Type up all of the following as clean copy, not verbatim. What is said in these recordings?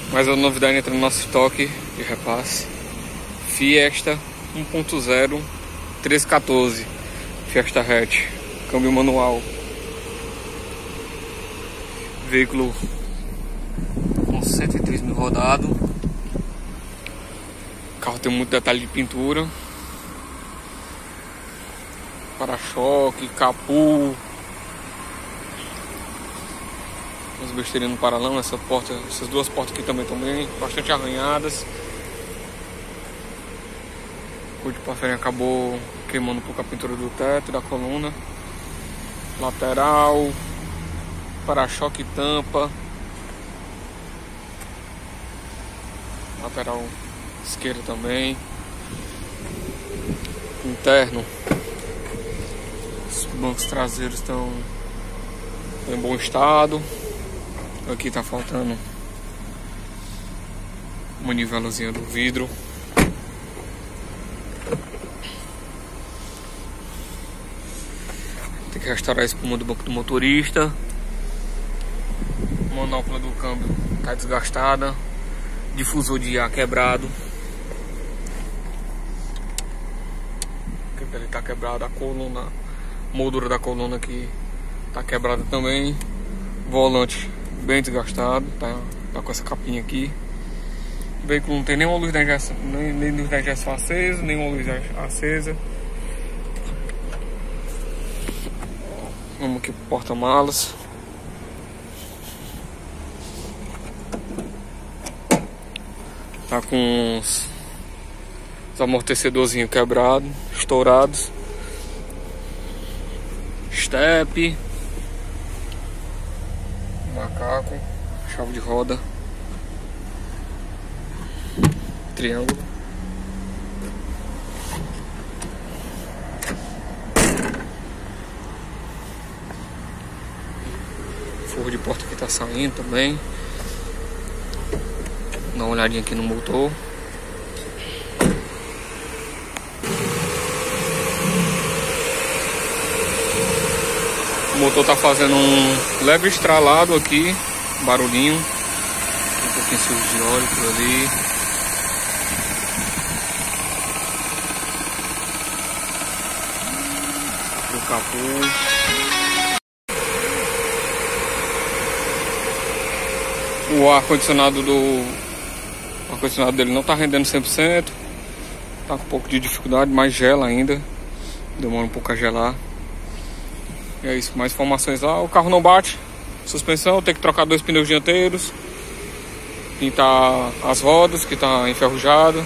Mais uma novidade entra no nosso estoque de repasse. Fiesta 1.0 1314 Fiesta hatch, câmbio manual, veículo com 103 mil rodado. O carro tem muito detalhe de pintura, para-choque, capô, as besteirinhas no paralama. Essas duas portas aqui também estão bem, bastante arranhadas. O de passarinho acabou queimando um pouco a pintura do teto, da coluna lateral, para-choque e tampa, lateral esquerda também. Interno, os bancos traseiros estão em bom estado. Aqui tá faltando uma nivelozinha do vidro. Tem que restaurar a espuma do banco do motorista. Manopla do câmbio tá desgastada. Difusor de ar quebrado. Ele tá quebrado, a coluna, a moldura da coluna aqui tá quebrada também. Volante bem desgastado, tá com essa capinha aqui. O veículo não tem nenhuma luz da injeção, nem luz da injeção acesa, nenhuma luz acesa. Vamos aqui pro porta-malas. Tá com os amortecedorzinhos quebrados, estourados. Step, macaco, chave de roda, triângulo. Forro de porta que tá saindo também. Dá uma olhadinha aqui no motor. O motor tá fazendo um leve estralado aqui, barulhinho. Um pouquinho sujo de óleo por ali. O capô. O ar-condicionado dele não tá rendendo 100%. Tá com um pouco de dificuldade, mas gela ainda. Demora um pouco a gelar. E é isso, mais informações lá. O carro não bate, suspensão, tem que trocar 2 pneus dianteiros, pintar as rodas que tá enferrujado,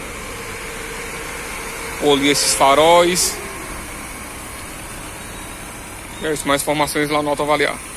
polir esses faróis. E é isso, mais informações lá no Auto Avaliar.